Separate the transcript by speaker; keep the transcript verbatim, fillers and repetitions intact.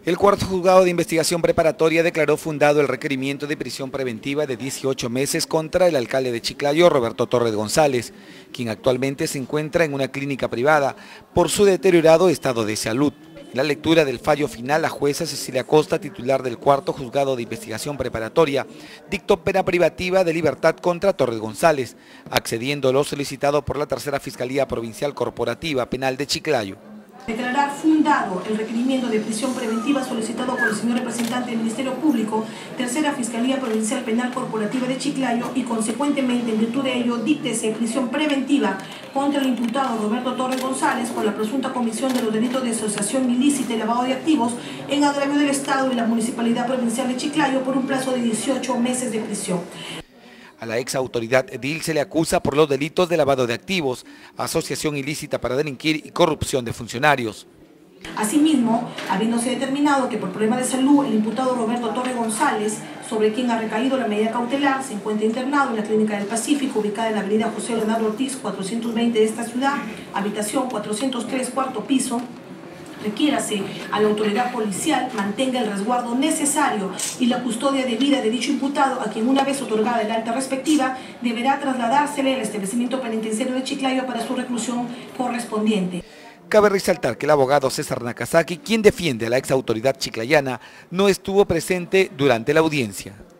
Speaker 1: El cuarto juzgado de investigación preparatoria declaró fundado el requerimiento de prisión preventiva de dieciocho meses contra el alcalde de Chiclayo, Roberto Torres González, quien actualmente se encuentra en una clínica privada por su deteriorado estado de salud. En la lectura del fallo final, la jueza Cecilia Costa, titular del cuarto juzgado de investigación preparatoria, dictó pena privativa de libertad contra Torres González, accediendo a lo solicitado por la tercera Fiscalía Provincial Corporativa Penal de Chiclayo.
Speaker 2: Declarar fundado el requerimiento de prisión preventiva solicitado por el señor representante del Ministerio Público, tercera Fiscalía Provincial Penal Corporativa de Chiclayo, y consecuentemente, en virtud de ello, díctese prisión preventiva contra el imputado Roberto Torres González por la presunta comisión de los delitos de asociación ilícita y lavado de activos en agravio del Estado y la Municipalidad Provincial de Chiclayo por un plazo de dieciocho meses de prisión.
Speaker 1: A la ex autoridad edil se le acusa por los delitos de lavado de activos, asociación ilícita para delinquir y corrupción de funcionarios.
Speaker 2: Asimismo, habiéndose determinado que por problemas de salud el imputado Roberto Torres González, sobre quien ha recaído la medida cautelar, se encuentra internado en la Clínica del Pacífico, ubicada en la avenida José Leonardo Ortiz, cuatrocientos veinte de esta ciudad, habitación cuatrocientos tres, cuarto piso, requiérase a la autoridad policial mantenga el resguardo necesario y la custodia debida de dicho imputado, a quien, una vez otorgada el alta respectiva, deberá trasladársele al establecimiento penitenciario de Chiclayo para su reclusión correspondiente.
Speaker 1: Cabe resaltar que el abogado César Nakazaki, quien defiende a la ex autoridad chiclayana, no estuvo presente durante la audiencia.